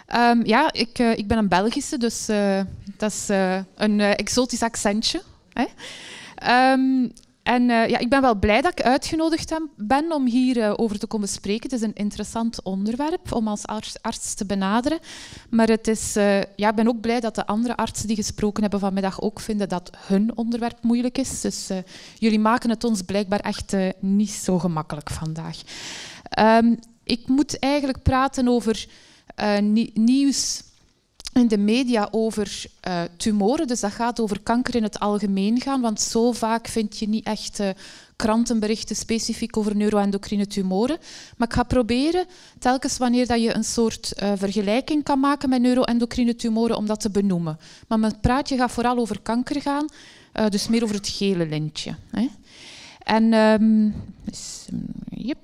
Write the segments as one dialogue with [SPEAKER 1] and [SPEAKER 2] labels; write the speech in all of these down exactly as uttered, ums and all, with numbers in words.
[SPEAKER 1] Um, ja, ik, uh, ik ben een Belgische, dus uh, dat is uh, een uh, exotisch accentje. Hè? Um, en uh, ja, ik ben wel blij dat ik uitgenodigd ben om hierover uh, te komen spreken. Het is een interessant onderwerp om als arts, arts te benaderen. Maar het is, uh, ja, ik ben ook blij dat de andere artsen die gesproken hebben vanmiddag ook vinden dat hun onderwerp moeilijk is. Dus uh, jullie maken het ons blijkbaar echt uh, niet zo gemakkelijk vandaag. Um, ik moet eigenlijk praten over uh, nieuws in de media over uh, tumoren. Dus dat gaat over kanker in het algemeen gaan, want zo vaak vind je niet echt uh, krantenberichten specifiek over neuroendocrine tumoren. Maar ik ga proberen, telkens wanneer dat je een soort uh, vergelijking kan maken met neuroendocrine tumoren, om dat te benoemen. Maar mijn praatje gaat vooral over kanker gaan, uh, dus meer over het gele lintje. Hè. En um, dus, yep.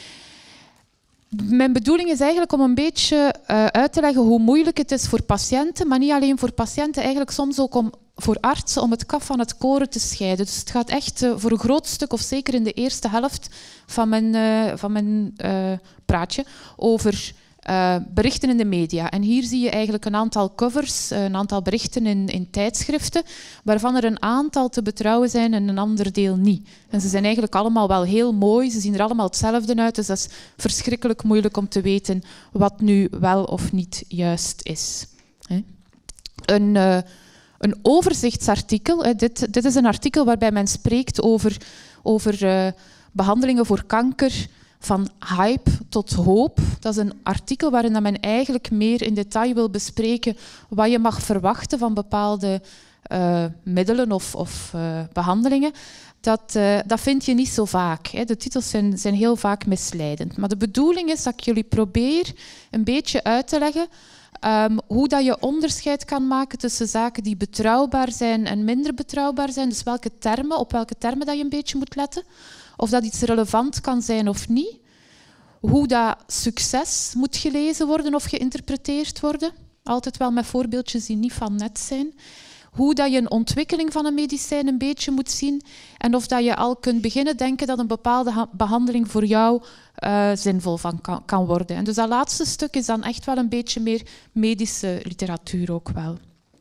[SPEAKER 1] Mijn bedoeling is eigenlijk om een beetje uh, uit te leggen hoe moeilijk het is voor patiënten, maar niet alleen voor patiënten, eigenlijk soms ook om, voor artsen om het kaf van het koren te scheiden. Dus het gaat echt uh, voor een groot stuk, of zeker in de eerste helft van mijn, uh, van mijn uh, praatje, over uh, berichten in de media. En hier zie je eigenlijk een aantal covers, uh, een aantal berichten in, in tijdschriften, waarvan er een aantal te betrouwen zijn en een ander deel niet. En ze zijn eigenlijk allemaal wel heel mooi, ze zien er allemaal hetzelfde uit, dus dat is verschrikkelijk moeilijk om te weten wat nu wel of niet juist is. He. Een, uh, een overzichtsartikel, hè, dit, dit is een artikel waarbij men spreekt over, over uh, behandelingen voor kanker, van hype tot hoop. Dat is een artikel waarin men eigenlijk meer in detail wil bespreken wat je mag verwachten van bepaalde uh, middelen of, of uh, behandelingen. Dat, uh, dat vind je niet zo vaak. Hè. De titels zijn, zijn heel vaak misleidend. Maar de bedoeling is dat ik jullie probeer een beetje uit te leggen um, hoe dat je onderscheid kan maken tussen zaken die betrouwbaar zijn en minder betrouwbaar zijn. Dus welke termen, op welke termen dat je een beetje moet letten. Of dat iets relevant kan zijn of niet. Hoe dat succes moet gelezen worden of geïnterpreteerd worden. Altijd wel met voorbeeldjes die niet van net zijn. Hoe dat je een ontwikkeling van een medicijn een beetje moet zien. En of dat je al kunt beginnen denken dat een bepaalde behandeling voor jou uh, zinvol van kan, kan worden. En dus dat laatste stuk is dan echt wel een beetje meer medische literatuur ook wel.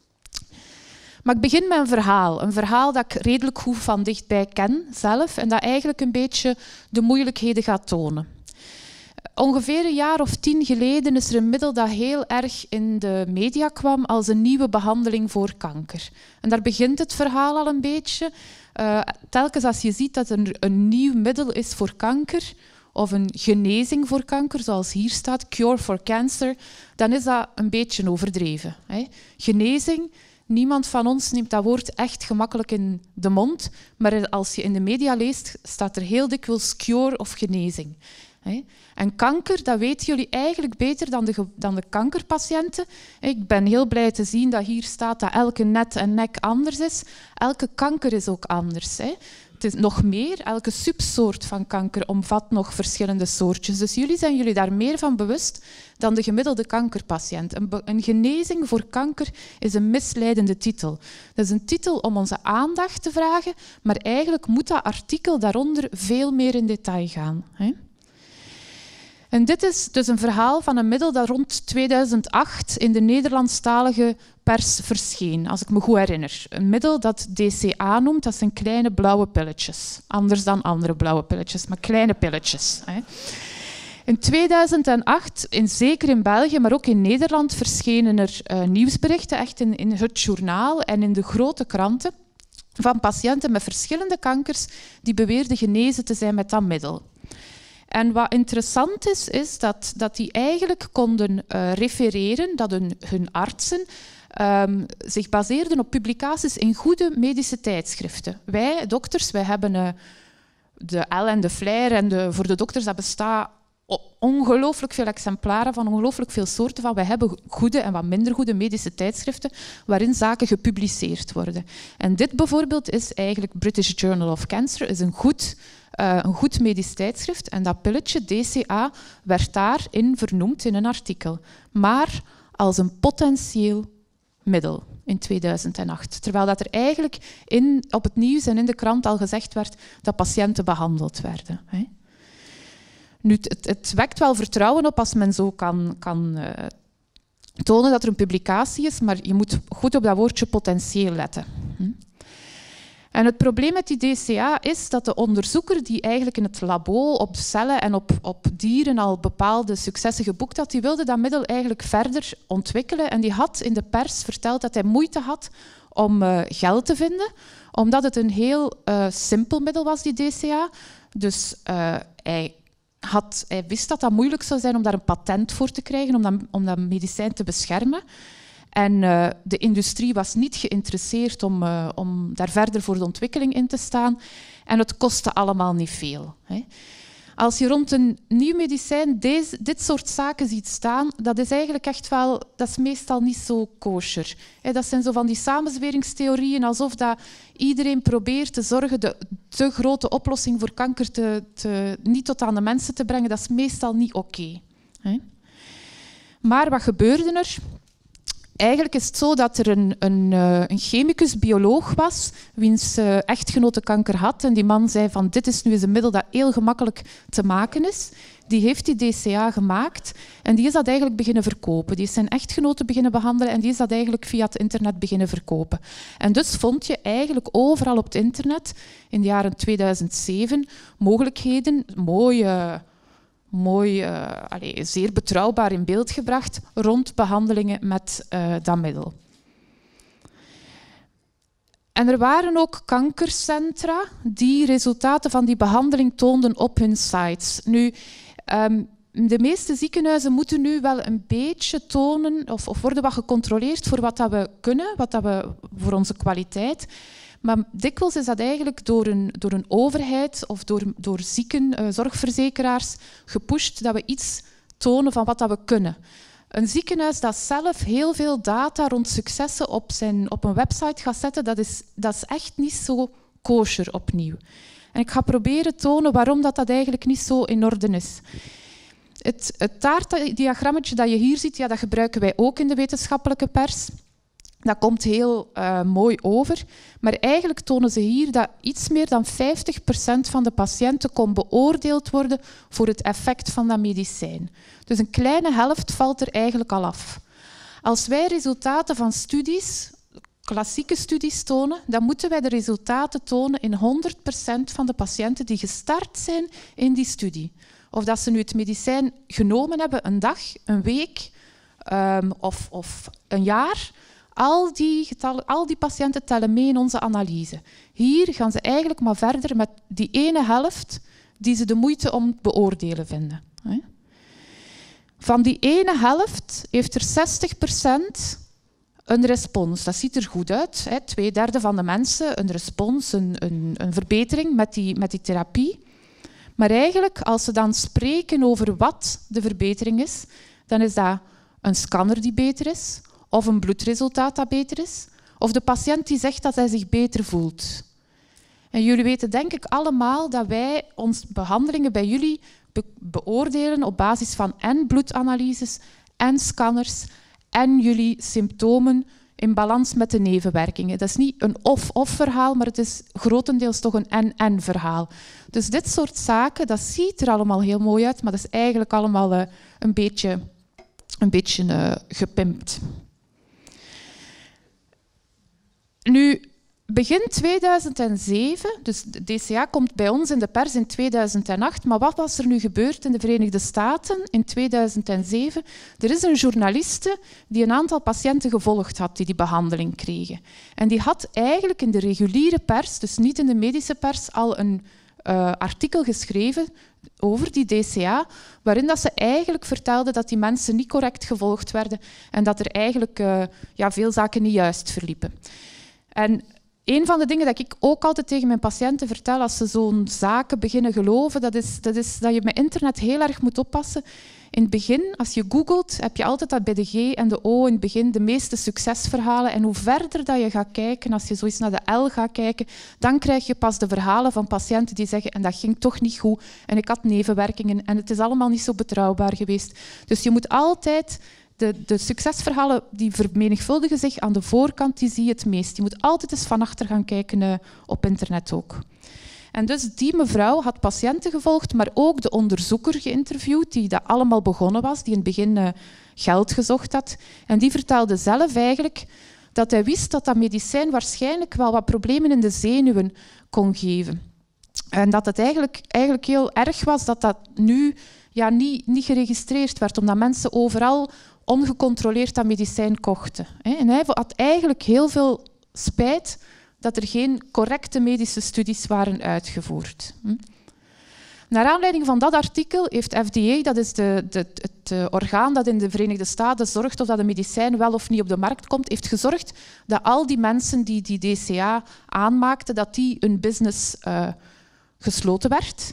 [SPEAKER 1] Maar ik begin met een verhaal. Een verhaal dat ik redelijk goed van dichtbij ken zelf en dat eigenlijk een beetje de moeilijkheden gaat tonen. Ongeveer een jaar of tien geleden is er een middel dat heel erg in de media kwam als een nieuwe behandeling voor kanker. En daar begint het verhaal al een beetje. Uh, telkens als je ziet dat er een nieuw middel is voor kanker, of een genezing voor kanker, zoals hier staat, cure for cancer, dan is dat een beetje overdreven. Hè. Genezing, niemand van ons neemt dat woord echt gemakkelijk in de mond, maar als je in de media leest, staat er heel dikwijls cure of genezing. En kanker, dat weten jullie eigenlijk beter dan de, dan de kankerpatiënten. Ik ben heel blij te zien dat hier staat dat elke net en nek anders is. Elke kanker is ook anders. Hè. Het is nog meer, elke subsoort van kanker omvat nog verschillende soortjes. Dus jullie zijn jullie daar meer van bewust dan de gemiddelde kankerpatiënt. Een, een genezing voor kanker is een misleidende titel. Dat is een titel om onze aandacht te vragen, maar eigenlijk moet dat artikel daaronder veel meer in detail gaan. Hè. En dit is dus een verhaal van een middel dat rond tweeduizend acht in de Nederlandstalige pers verscheen, als ik me goed herinner. Een middel dat D C A noemt, dat zijn kleine blauwe pilletjes. Anders dan andere blauwe pilletjes, maar kleine pilletjes. Hè. In tweeduizend acht, in, zeker in België, maar ook in Nederland, verschenen er uh, nieuwsberichten, echt in, in het journaal en in de grote kranten, van patiënten met verschillende kankers die beweerden genezen te zijn met dat middel. En wat interessant is, is dat, dat die eigenlijk konden uh, refereren, dat hun, hun artsen um, zich baseerden op publicaties in goede medische tijdschriften. Wij, dokters, wij hebben uh, de L en de Flair en de, voor de dokters dat bestaat ongelooflijk veel exemplaren van ongelooflijk veel soorten van. Wij hebben goede en wat minder goede medische tijdschriften waarin zaken gepubliceerd worden. En dit bijvoorbeeld is eigenlijk British Journal of Cancer, is een goed, uh, een goed medisch tijdschrift. En dat pilletje, D C A, werd daarin vernoemd in een artikel. Maar als een potentieel middel in tweeduizend acht. Terwijl dat er eigenlijk in, op het nieuws en in de krant al gezegd werd dat patiënten behandeld werden. Hè. Nu, het, het wekt wel vertrouwen op als men zo kan, kan uh, tonen dat er een publicatie is, maar je moet goed op dat woordje potentieel letten. Hm? En het probleem met die D C A is dat de onderzoeker die eigenlijk in het labo op cellen en op, op dieren al bepaalde successen geboekt had, die wilde dat middel eigenlijk verder ontwikkelen en die had in de pers verteld dat hij moeite had om uh, geld te vinden, omdat het een heel uh, simpel middel was, die D C A. Dus uh, hij, had, hij wist dat dat moeilijk zou zijn om daar een patent voor te krijgen, om dat, om dat medicijn te beschermen. En uh, de industrie was niet geïnteresseerd om, uh, om daar verder voor de ontwikkeling in te staan. En het kostte allemaal niet veel. Hè. Als je rond een nieuw medicijn deze, dit soort zaken ziet staan, dat is eigenlijk echt wel, dat is meestal niet zo kosher. Hè, dat zijn zo van die samenzweringstheorieën, alsof dat iedereen probeert te zorgen de te grote oplossing voor kanker te, te, niet tot aan de mensen te brengen. Dat is meestal niet oké. Okay. Maar wat gebeurde er? Eigenlijk is het zo dat er een, een, een chemicus-bioloog was, wiens uh, echtgenote kanker had. En die man zei van, dit is nu eens een middel dat heel gemakkelijk te maken is. Die heeft die D C A gemaakt en die is dat eigenlijk beginnen verkopen. Die is zijn echtgenote beginnen behandelen en die is dat eigenlijk via het internet beginnen verkopen. En dus vond je eigenlijk overal op het internet, in de jaren tweeduizend zeven, mogelijkheden, mooie... mooi, uh, allez, zeer betrouwbaar in beeld gebracht rond behandelingen met uh, dat middel. En er waren ook kankercentra die resultaten van die behandeling toonden op hun sites. Nu, um, de meeste ziekenhuizen moeten nu wel een beetje tonen of, of worden wat gecontroleerd voor wat dat we kunnen, wat dat we voor onze kwaliteit. Maar dikwijls is dat eigenlijk door een, door een overheid of door, door zieken, uh, zorgverzekeraars gepusht dat we iets tonen van wat dat we kunnen. Een ziekenhuis dat zelf heel veel data rond successen op, zijn, op een website gaat zetten, dat is, dat is echt niet zo kosher opnieuw. En ik ga proberen tonen waarom dat, dat eigenlijk niet zo in orde is. Het, het taartdiagrammetje dat je hier ziet, ja, dat gebruiken wij ook in de wetenschappelijke pers. Dat komt heel uh, mooi over, maar eigenlijk tonen ze hier dat iets meer dan vijftig procent van de patiënten kon beoordeeld worden voor het effect van dat medicijn. Dus een kleine helft valt er eigenlijk al af. Als wij resultaten van studies, klassieke studies tonen, dan moeten wij de resultaten tonen in honderd procent van de patiënten die gestart zijn in die studie. Of dat ze nu het medicijn genomen hebben een dag, een week um, of, of een jaar. Al die, getallen, al die patiënten tellen mee in onze analyse. Hier gaan ze eigenlijk maar verder met die ene helft die ze de moeite om beoordelen vinden. Van die ene helft heeft er zestig procent een respons. Dat ziet er goed uit. Hè. Twee derde van de mensen een respons, een, een, een verbetering met die, met die therapie. Maar eigenlijk, als ze dan spreken over wat de verbetering is, dan is dat een scanner die beter is, of een bloedresultaat dat beter is, of de patiënt die zegt dat hij zich beter voelt. En jullie weten denk ik allemaal dat wij onze behandelingen bij jullie be- beoordelen op basis van en bloedanalyses en scanners en jullie symptomen in balans met de nevenwerkingen. Dat is niet een of-of verhaal, maar het is grotendeels toch een en-en verhaal. Dus dit soort zaken, dat ziet er allemaal heel mooi uit, maar dat is eigenlijk allemaal uh, een beetje, een beetje uh, gepimpt. Nu, begin tweeduizend zeven, dus de D C A komt bij ons in de pers in tweeduizend acht, maar wat was er nu gebeurd in de Verenigde Staten in tweeduizend zeven? Er is een journaliste die een aantal patiënten gevolgd had die die behandeling kregen. En die had eigenlijk in de reguliere pers, dus niet in de medische pers, al een uh, artikel geschreven over die D C A, waarin dat ze eigenlijk vertelde dat die mensen niet correct gevolgd werden en dat er eigenlijk uh, ja, veel zaken niet juist verliepen. En een van de dingen dat ik ook altijd tegen mijn patiënten vertel als ze zo'n zaken beginnen geloven, dat is, dat is dat je met internet heel erg moet oppassen. In het begin, als je googelt, heb je altijd dat bij de G en de O in het begin de meeste succesverhalen. En hoe verder dat je gaat kijken, als je zoiets naar de L gaat kijken, dan krijg je pas de verhalen van patiënten die zeggen en dat ging toch niet goed en ik had nevenwerkingen en het is allemaal niet zo betrouwbaar geweest. Dus je moet altijd... De, de succesverhalen die vermenigvuldigen zich aan de voorkant, die zie je het meest. Je moet altijd eens van achter gaan kijken uh, op internet ook. En dus die mevrouw had patiënten gevolgd, maar ook de onderzoeker geïnterviewd, die dat allemaal begonnen was, die in het begin uh, geld gezocht had. En die vertelde zelf eigenlijk dat hij wist dat dat medicijn waarschijnlijk wel wat problemen in de zenuwen kon geven. En dat het eigenlijk, eigenlijk heel erg was dat dat nu ja, niet, niet geregistreerd werd, omdat mensen overal ongecontroleerd dat medicijn kochten. En hij had eigenlijk heel veel spijt dat er geen correcte medische studies waren uitgevoerd. Naar aanleiding van dat artikel heeft F D A, dat is de, de, het orgaan dat in de Verenigde Staten zorgt of dat een medicijn wel of niet op de markt komt, heeft gezorgd dat al die mensen die die D C A aanmaakten, dat die hun business uh, gesloten werd.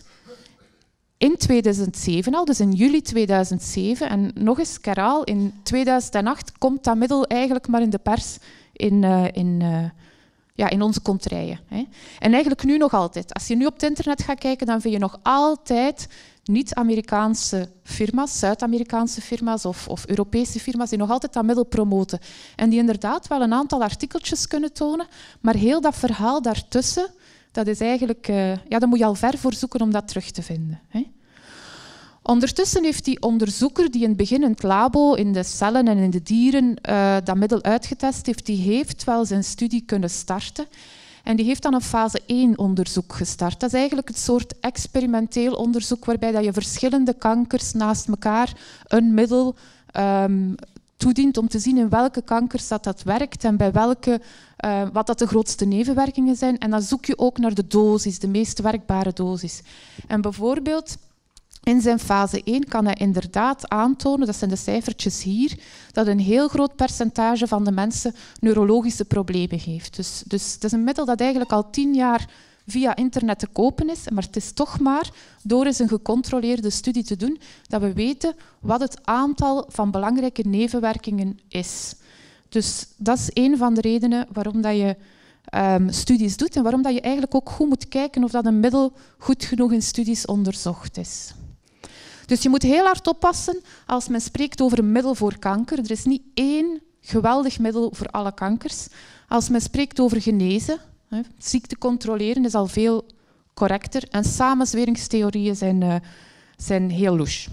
[SPEAKER 1] In tweeduizend zeven al, dus in juli tweeduizend zeven. En nog eens, Caral, in tweeduizend acht komt dat middel eigenlijk maar in de pers in, uh, in, uh, ja, in onze contraien. Hè. En eigenlijk nu nog altijd. Als je nu op het internet gaat kijken, dan vind je nog altijd niet-Amerikaanse firma's, Zuid-Amerikaanse firma's of, of Europese firma's die nog altijd dat middel promoten. En die inderdaad wel een aantal artikeltjes kunnen tonen, maar heel dat verhaal daartussen, dat is eigenlijk, uh, ja, daar moet je al ver voor zoeken om dat terug te vinden. Hè. Ondertussen heeft die onderzoeker die in het begin in het labo, in de cellen en in de dieren, uh, dat middel uitgetest heeft, die heeft wel zijn studie kunnen starten. En die heeft dan een fase één onderzoek gestart. Dat is eigenlijk het soort experimenteel onderzoek waarbij dat je verschillende kankers naast elkaar een middel um, toedient om te zien in welke kankers dat, dat werkt en bij welke, uh, wat dat de grootste nevenwerkingen zijn. En dan zoek je ook naar de dosis, de meest werkbare dosis. En bijvoorbeeld in zijn fase één kan hij inderdaad aantonen, dat zijn de cijfertjes hier, dat een heel groot percentage van de mensen neurologische problemen heeft. Dus, dus het is een middel dat eigenlijk al tien jaar via internet te kopen is, maar het is toch maar door eens een gecontroleerde studie te doen dat we weten wat het aantal van belangrijke nevenwerkingen is. Dus dat is een van de redenen waarom dat je um, studies doet en waarom dat je eigenlijk ook goed moet kijken of dat een middel goed genoeg in studies onderzocht is. Dus je moet heel hard oppassen als men spreekt over een middel voor kanker. Er is niet één geweldig middel voor alle kankers. Als men spreekt over genezen, hè, ziekte controleren is al veel correcter. En samenzweringstheorieën zijn, uh, zijn heel louche.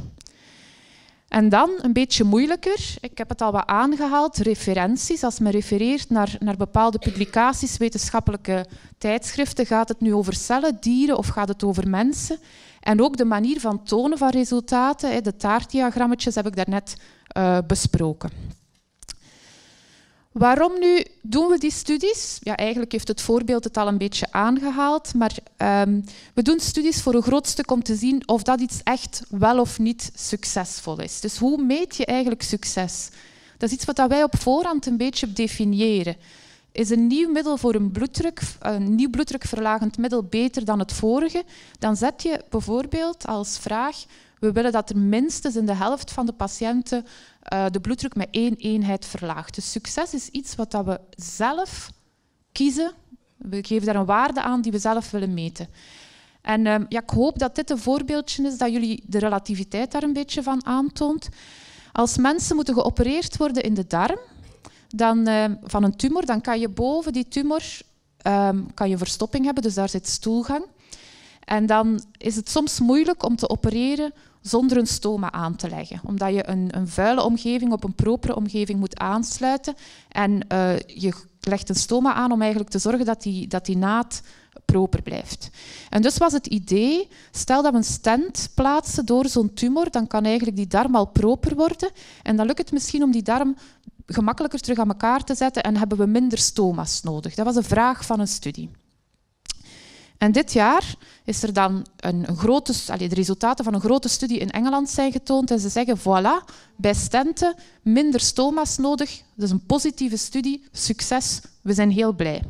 [SPEAKER 1] En dan, een beetje moeilijker, ik heb het al wat aangehaald, referenties. Als men refereert naar, naar bepaalde publicaties, wetenschappelijke tijdschriften, gaat het nu over cellen, dieren of gaat het over mensen? En ook de manier van tonen van resultaten, de taartdiagrammetjes, heb ik daarnet uh, besproken. Waarom nu doen we die studies? Ja, eigenlijk heeft het voorbeeld het al een beetje aangehaald, maar um, we doen studies voor een groot stuk om te zien of dat iets echt wel of niet succesvol is. Dus hoe meet je eigenlijk succes? Dat is iets wat wij op voorhand een beetje definiëren. Is een nieuw middel voor een bloeddruk, een nieuw bloeddrukverlagend middel beter dan het vorige, dan zet je bijvoorbeeld als vraag: we willen dat er minstens in de helft van de patiënten uh, de bloeddruk met één eenheid verlaagt. Dus succes is iets wat dat we zelf kiezen. We geven daar een waarde aan die we zelf willen meten. En uh, ja, ik hoop dat dit een voorbeeldje is dat jullie de relativiteit daar een beetje van aantoont. Als mensen moeten geopereerd worden in de darm, dan, uh, van een tumor, dan kan je boven die tumor um, kan je verstopping hebben, dus daar zit stoelgang. En dan is het soms moeilijk om te opereren zonder een stoma aan te leggen, omdat je een, een vuile omgeving op een propere omgeving moet aansluiten en uh, je legt een stoma aan om eigenlijk te zorgen dat die, dat die naad proper blijft. En dus was het idee, stel dat we een stent plaatsen door zo'n tumor, dan kan eigenlijk die darm al proper worden en dan lukt het misschien om die darm gemakkelijker terug aan elkaar te zetten en hebben we minder stoma's nodig. Dat was een vraag van een studie. En dit jaar is er dan een, een grote, allee, de resultaten van een grote studie in Engeland zijn getoond en ze zeggen, voilà, bij stenten minder stoma's nodig. Dat is een positieve studie, succes, we zijn heel blij.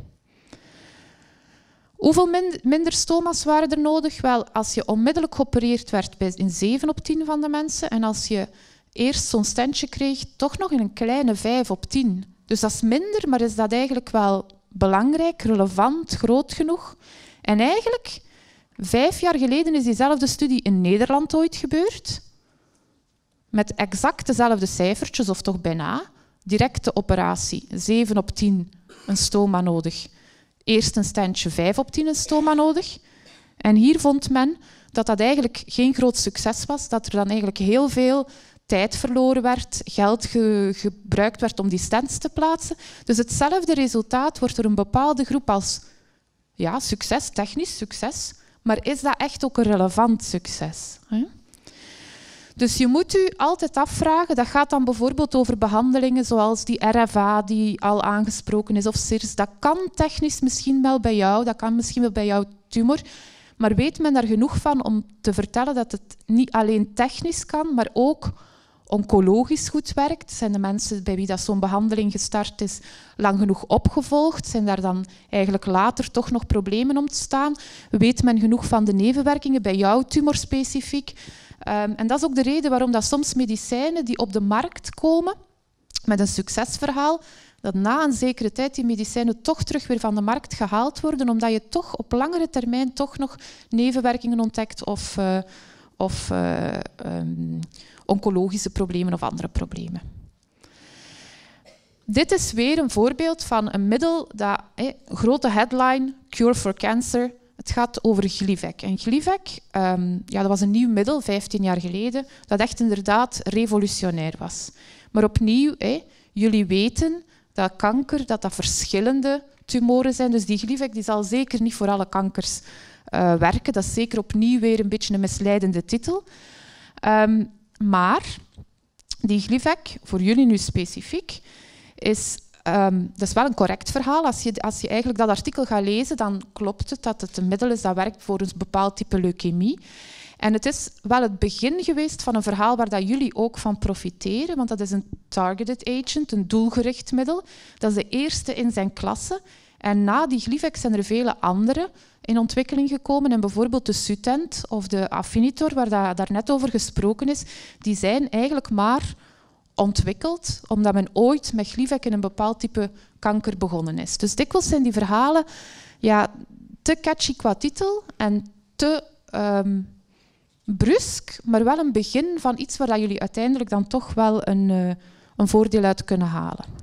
[SPEAKER 1] Hoeveel min, minder stoma's waren er nodig? Wel, als je onmiddellijk geopereerd werd bij in zeven op tien van de mensen en als je eerst zo'n stentje kreeg, toch nog in een kleine vijf op tien. Dus dat is minder, maar is dat eigenlijk wel belangrijk, relevant, groot genoeg? En eigenlijk, vijf jaar geleden is diezelfde studie in Nederland ooit gebeurd, met exact dezelfde cijfertjes, of toch bijna. Directe operatie, zeven op tien een stoma nodig. Eerst een stentje, vijf op tien een stoma nodig. En hier vond men dat dat eigenlijk geen groot succes was, dat er dan eigenlijk heel veel tijd verloren werd, geld ge gebruikt werd om die stands te plaatsen. Dus hetzelfde resultaat wordt door een bepaalde groep als ja, succes, technisch succes, maar is dat echt ook een relevant succes? Hè? Dus je moet u altijd afvragen, dat gaat dan bijvoorbeeld over behandelingen zoals die R F A die al aangesproken is, of S I R S. Dat kan technisch misschien wel bij jou, dat kan misschien wel bij jouw tumor, maar weet men daar genoeg van om te vertellen dat het niet alleen technisch kan, maar ook oncologisch goed werkt? Zijn de mensen bij wie dat zo'n behandeling gestart is lang genoeg opgevolgd? Zijn daar dan eigenlijk later toch nog problemen ontstaan? Weet men genoeg van de nevenwerkingen bij jouw tumor specifiek? Um, en dat is ook de reden waarom dat soms medicijnen die op de markt komen met een succesverhaal, dat na een zekere tijd die medicijnen toch terug weer van de markt gehaald worden, omdat je toch op langere termijn toch nog nevenwerkingen ontdekt of, uh, of uh, um, oncologische problemen of andere problemen. Dit is weer een voorbeeld van een middel dat, hey, grote headline, Cure for Cancer. Het gaat over Glivec. En Glivec, um, ja, dat was een nieuw middel, vijftien jaar geleden, dat echt inderdaad revolutionair was. Maar opnieuw, hey, jullie weten dat kanker, dat dat verschillende tumoren zijn. Dus die Glivec die zal zeker niet voor alle kankers uh, werken. Dat is zeker opnieuw weer een beetje een misleidende titel. Um, maar die Glivec, voor jullie nu specifiek, is, um, dat is wel een correct verhaal. Als je, als je eigenlijk dat artikel gaat lezen, dan klopt het dat het een middel is dat werkt voor een bepaald type leukemie. En het is wel het begin geweest van een verhaal waar dat jullie ook van profiteren, want dat is een targeted agent, een doelgericht middel. Dat is de eerste in zijn klasse. En na die Glivec zijn er vele andere in ontwikkeling gekomen. En bijvoorbeeld de Sutent of de Afinitor, waar daar daarnet over gesproken is, die zijn eigenlijk maar ontwikkeld omdat men ooit met Glivec in een bepaald type kanker begonnen is. Dus dikwijls zijn die verhalen ja, te catchy qua titel en te um, brusk, maar wel een begin van iets waar jullie uiteindelijk dan toch wel een, uh, een voordeel uit kunnen halen.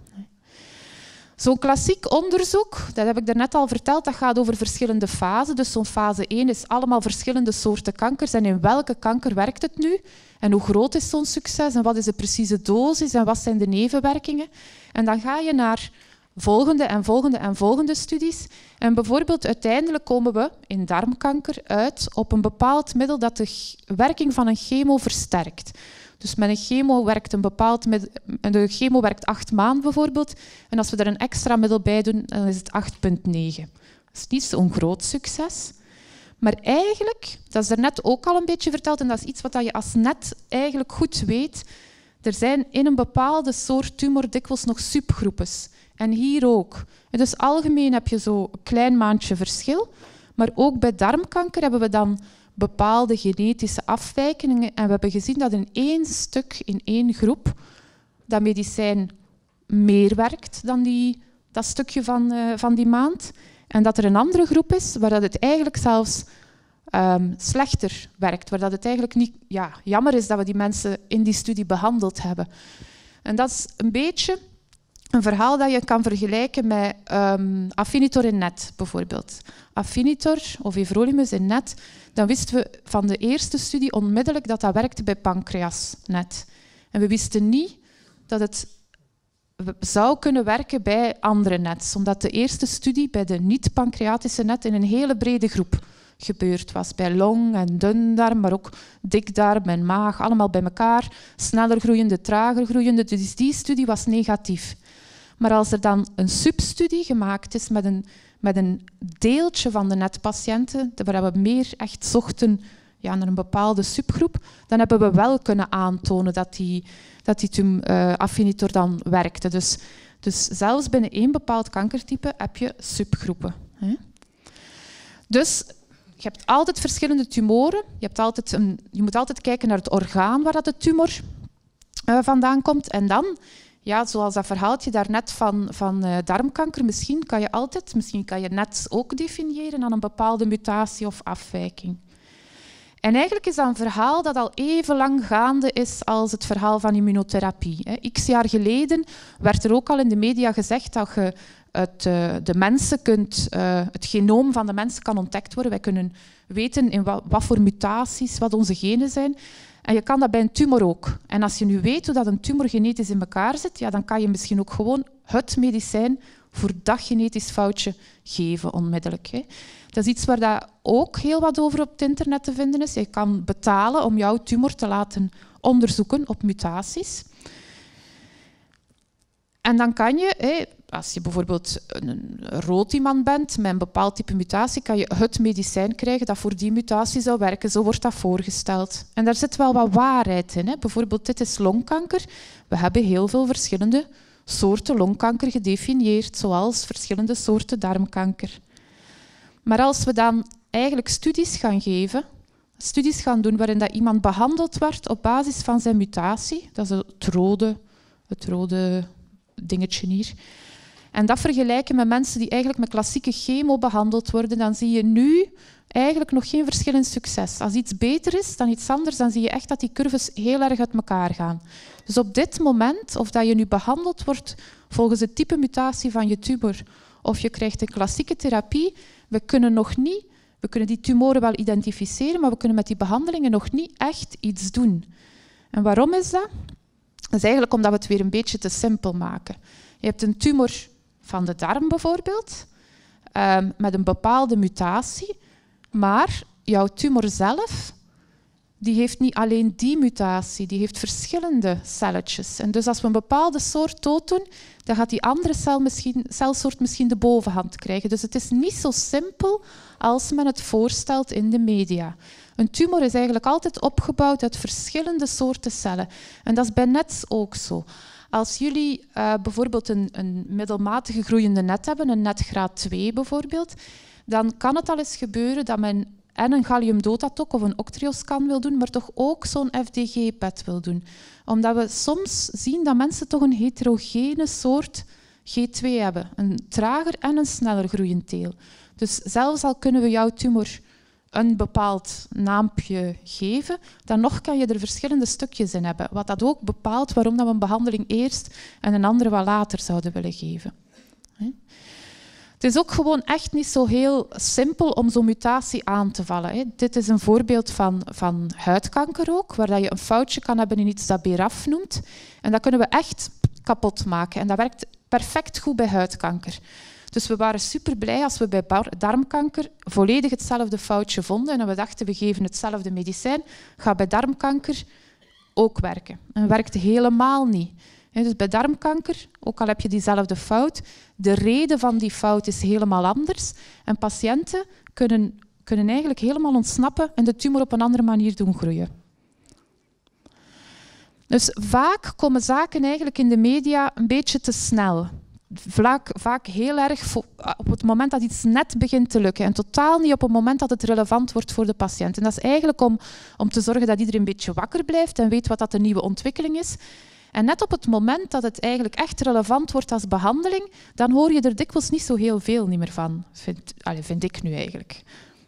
[SPEAKER 1] Zo'n klassiek onderzoek, dat heb ik daarnet al verteld, dat gaat over verschillende fasen. Dus zo'n fase één is allemaal verschillende soorten kankers. En in welke kanker werkt het nu? En hoe groot is zo'n succes? En wat is de precieze dosis? En wat zijn de nevenwerkingen? En dan ga je naar volgende en volgende en volgende studies. En bijvoorbeeld uiteindelijk komen we in darmkanker uit op een bepaald middel dat de werking van een chemo versterkt. Dus met een chemo werkt een bepaald middel, de chemo werkt acht maanden bijvoorbeeld. En als we er een extra middel bij doen, dan is het acht komma negen. Dat is niet zo'n groot succes. Maar eigenlijk, dat is daarnet ook al een beetje verteld, en dat is iets wat je als net eigenlijk goed weet, er zijn in een bepaalde soort tumor dikwijls nog subgroepes. En hier ook. En dus algemeen heb je zo een klein maandje verschil. Maar ook bij darmkanker hebben we dan bepaalde genetische afwijkingen. En we hebben gezien dat in één stuk, in één groep, dat medicijn meer werkt dan die, dat stukje van, uh, van die maand. En dat er een andere groep is waar dat het eigenlijk zelfs um, slechter werkt. Waar dat het eigenlijk niet ja, jammer is dat we die mensen in die studie behandeld hebben. En dat is een beetje een verhaal dat je kan vergelijken met um, Afinitor in net bijvoorbeeld. Afinitor of everolimus in net, dan wisten we van de eerste studie onmiddellijk dat dat werkte bij pancreas net. En we wisten niet dat het zou kunnen werken bij andere nets, omdat de eerste studie bij de niet-pancreatische net in een hele brede groep gebeurd was. Bij long- en dundarm, maar ook dikdarm en maag, allemaal bij elkaar. Sneller groeiende, trager groeiende. Dus die studie was negatief. Maar als er dan een substudie gemaakt is met een, met een deeltje van de netpatiënten, waar we meer echt zochten ja, naar een bepaalde subgroep, dan hebben we wel kunnen aantonen dat die, dat die tum, uh, Afinitor dan werkte. Dus, dus zelfs binnen één bepaald kankertype heb je subgroepen. Hè? Dus je hebt altijd verschillende tumoren. Je, hebt altijd een, je moet altijd kijken naar het orgaan waar dat de tumor uh, vandaan komt. En dan, ja, zoals dat verhaaltje daarnet van, van uh, darmkanker, misschien kan je altijd, misschien kan je net ook definiëren aan een bepaalde mutatie of afwijking. En eigenlijk is dat een verhaal dat al even lang gaande is als het verhaal van immunotherapie. X jaar geleden werd er ook al in de media gezegd dat je het, uh, de mensen kunt, uh, het genoom van de mensen kan ontdekt worden. Wij kunnen weten in wat, wat voor mutaties, wat onze genen zijn. En je kan dat bij een tumor ook. En als je nu weet hoe dat een tumor genetisch in elkaar zit, ja, dan kan je misschien ook gewoon het medicijn voor dat genetisch foutje geven onmiddellijk. Hè. Dat is iets waar dat ook heel wat over op het internet te vinden is. Je kan betalen om jouw tumor te laten onderzoeken op mutaties. En dan kan je, als je bijvoorbeeld een rood iemand bent met een bepaald type mutatie, kan je het medicijn krijgen dat voor die mutatie zou werken. Zo wordt dat voorgesteld. En daar zit wel wat waarheid in. Bijvoorbeeld, dit is longkanker. We hebben heel veel verschillende soorten longkanker gedefinieerd, zoals verschillende soorten darmkanker. Maar als we dan eigenlijk studies gaan geven, studies gaan doen waarin dat iemand behandeld wordt op basis van zijn mutatie, dat is het rode, het rode dingetje hier, en dat vergelijken met mensen die eigenlijk met klassieke chemo behandeld worden, dan zie je nu eigenlijk nog geen verschil in succes. Als iets beter is dan iets anders, dan zie je echt dat die curves heel erg uit elkaar gaan. Dus op dit moment, of dat je nu behandeld wordt volgens het type mutatie van je tumor, of je krijgt een klassieke therapie, we kunnen nog niet, we kunnen die tumoren wel identificeren, maar we kunnen met die behandelingen nog niet echt iets doen. En waarom is dat? Dat is eigenlijk omdat we het weer een beetje te simpel maken. Je hebt een tumor van de darm bijvoorbeeld, um, met een bepaalde mutatie, maar jouw tumor zelf, die heeft niet alleen die mutatie, die heeft verschillende celletjes. En dus als we een bepaalde soort dood doen, dan gaat die andere cel misschien, celsoort misschien de bovenhand krijgen. Dus het is niet zo simpel als men het voorstelt in de media. Een tumor is eigenlijk altijd opgebouwd uit verschillende soorten cellen. En dat is bij nets ook zo. Als jullie uh, bijvoorbeeld een, een middelmatige groeiende net hebben, een net graad twee bijvoorbeeld, dan kan het al eens gebeuren dat men en een galliumdotatok of een octreoscan wil doen, maar toch ook zo'n F D G P E T wil doen. Omdat we soms zien dat mensen toch een heterogene soort G twee hebben. Een trager en een sneller groeiend deel. Dus zelfs al kunnen we jouw tumor een bepaald naampje geven, dan nog kan je er verschillende stukjes in hebben. Wat dat ook bepaalt waarom dat we een behandeling eerst en een andere wat later zouden willen geven. Het is ook gewoon echt niet zo heel simpel om zo'n mutatie aan te vallen. Hè. Dit is een voorbeeld van, van huidkanker ook, waar je een foutje kan hebben in iets dat B R A F noemt. En dat kunnen we echt kapot maken. En dat werkt perfect goed bij huidkanker. Dus we waren super blij als we bij darmkanker volledig hetzelfde foutje vonden. En we dachten, we geven hetzelfde medicijn, gaat bij darmkanker ook werken. En dat werkte helemaal niet. Dus bij darmkanker, ook al heb je diezelfde fout, de reden van die fout is helemaal anders. En patiënten kunnen, kunnen eigenlijk helemaal ontsnappen en de tumor op een andere manier doen groeien. Dus vaak komen zaken eigenlijk in de media een beetje te snel. Vaak, vaak heel erg op het moment dat iets net begint te lukken en totaal niet op het moment dat het relevant wordt voor de patiënt. En dat is eigenlijk om, om te zorgen dat iedereen een beetje wakker blijft en weet wat dat de nieuwe ontwikkeling is. En net op het moment dat het eigenlijk echt relevant wordt als behandeling, dan hoor je er dikwijls niet zo heel veel niet meer van, vind, allez, vind ik nu eigenlijk.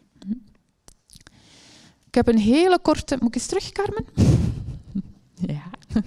[SPEAKER 1] Ik heb een hele korte... Moet ik eens terug, Carmen? Ja.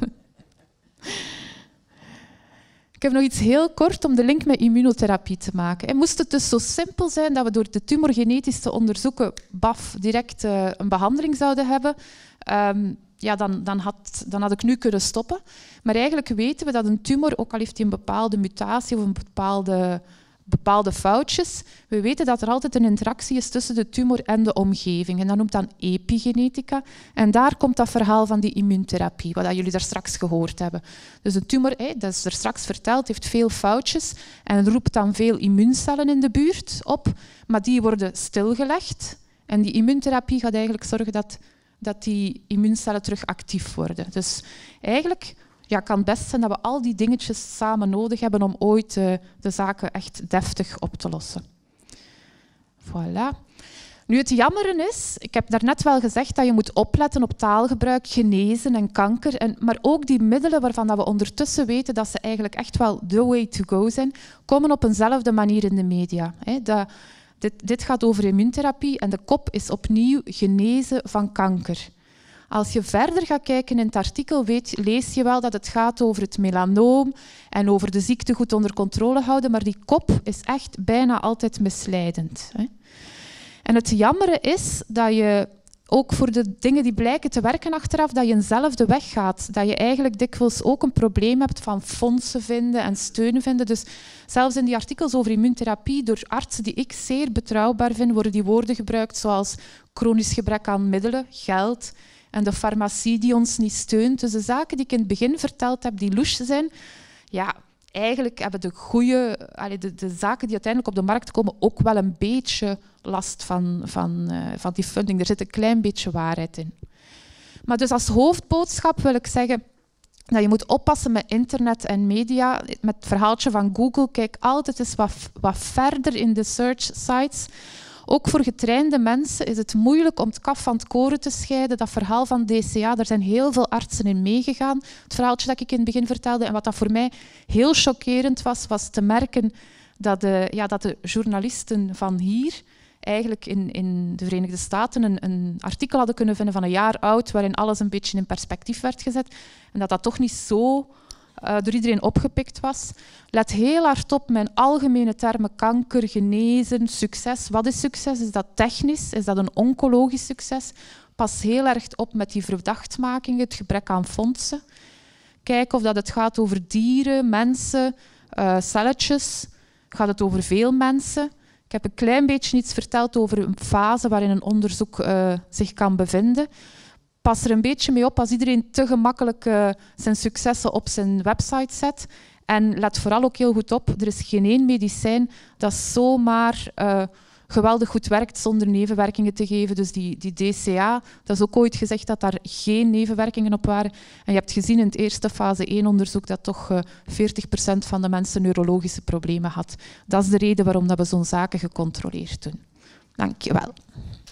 [SPEAKER 1] Ik heb nog iets heel kort om de link met immunotherapie te maken. En moest het dus zo simpel zijn dat we door de tumor genetisch te onderzoeken, baf, direct uh, een behandeling zouden hebben, um, ja, dan, dan, had, dan had ik nu kunnen stoppen. Maar eigenlijk weten we dat een tumor, ook al heeft hij een bepaalde mutatie of een bepaalde, bepaalde foutjes, we weten dat er altijd een interactie is tussen de tumor en de omgeving. En dat noemt dan epigenetica. En daar komt dat verhaal van die immuuntherapie, wat jullie daar straks gehoord hebben. Dus een tumor, dat is er straks verteld, heeft veel foutjes en roept dan veel immuuncellen in de buurt op, maar die worden stilgelegd. En die immuuntherapie gaat eigenlijk zorgen dat dat die immuuncellen terug actief worden. Dus eigenlijk ja, kan het best zijn dat we al die dingetjes samen nodig hebben om ooit uh, de zaken echt deftig op te lossen. Voilà. Nu, het jammere is, ik heb daarnet wel gezegd dat je moet opletten op taalgebruik, genezen en kanker, en, maar ook die middelen waarvan dat we ondertussen weten dat ze eigenlijk echt wel the way to go zijn, komen op eenzelfde manier in de media. Hè. Dat, Dit, dit gaat over immuuntherapie en de kop is opnieuw genezen van kanker. Als je verder gaat kijken in het artikel, weet, lees je wel dat het gaat over het melanoom en over de ziekte goed onder controle houden, maar die kop is echt bijna altijd misleidend. Hè. En het jammere is dat je ook voor de dingen die blijken te werken achteraf, dat je eenzelfde weg gaat. Dat je eigenlijk dikwijls ook een probleem hebt van fondsen vinden en steun vinden. Dus zelfs in die artikels over immuuntherapie, door artsen die ik zeer betrouwbaar vind, worden die woorden gebruikt zoals chronisch gebrek aan middelen, geld en de farmacie die ons niet steunt. Dus de zaken die ik in het begin verteld heb, die louche zijn, ja, eigenlijk hebben de goede, de, de zaken die uiteindelijk op de markt komen ook wel een beetje last van, van, uh, van die funding. Er zit een klein beetje waarheid in. Maar dus als hoofdboodschap wil ik zeggen dat je moet oppassen met internet en media. Met het verhaaltje van Google, kijk altijd eens wat, wat verder in de search sites. Ook voor getrainde mensen is het moeilijk om het kaf van het koren te scheiden. Dat verhaal van D C A, daar zijn heel veel artsen in meegegaan. Het verhaaltje dat ik in het begin vertelde en wat dat voor mij heel chockerend was, was te merken dat de, ja, dat de journalisten van hier eigenlijk in, in de Verenigde Staten een, een artikel hadden kunnen vinden van een jaar oud waarin alles een beetje in perspectief werd gezet en dat dat toch niet zo uh, door iedereen opgepikt was. Let heel hard op met algemene termen kanker, genezen, succes. Wat is succes? Is dat technisch? Is dat een oncologisch succes? Pas heel erg op met die verdachtmaking, het gebrek aan fondsen. Kijk of dat het gaat over dieren, mensen, uh, celletjes. Gaat het over veel mensen? Ik heb een klein beetje iets verteld over een fase waarin een onderzoek uh, zich kan bevinden. Pas er een beetje mee op als iedereen te gemakkelijk uh, zijn successen op zijn website zet. En let vooral ook heel goed op, er is geen één medicijn dat zomaar uh, geweldig goed werkt zonder nevenwerkingen te geven. Dus die, die D C A, dat is ook ooit gezegd dat daar geen nevenwerkingen op waren. En je hebt gezien in het eerste fase één onderzoek dat toch uh, veertig procent van de mensen neurologische problemen had. Dat is de reden waarom dat we zo'n zaken gecontroleerd doen. Dank je wel.